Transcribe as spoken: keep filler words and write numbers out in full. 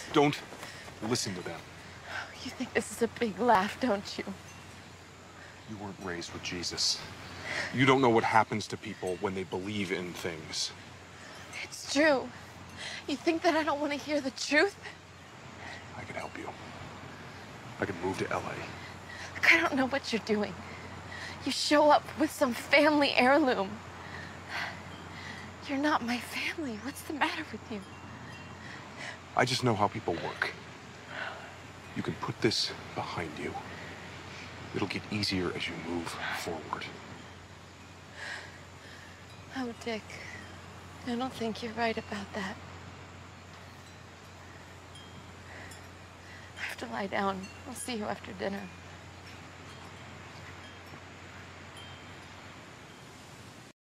Don't listen to them. You think this is a big laugh, don't you? You weren't raised with Jesus. You don't know what happens to people when they believe in things. It's true. You think that I don't want to hear the truth? I can help you. I can move to L A. Look, I don't know what you're doing. You show up with some family heirloom. You're not my family. What's the matter with you? I just know how people work. You can put this behind you. It'll get easier as you move forward. Oh, Dick, I don't think you're right about that. I have to lie down. I'll see you after dinner.